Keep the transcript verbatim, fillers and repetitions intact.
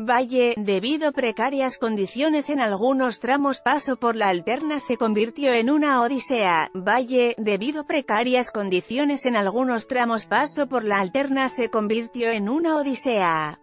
Valle, debido precarias condiciones en algunos tramos paso por la alterna se convirtió en una odisea. Valle, debido precarias condiciones en algunos tramos paso por la alterna se convirtió en una odisea.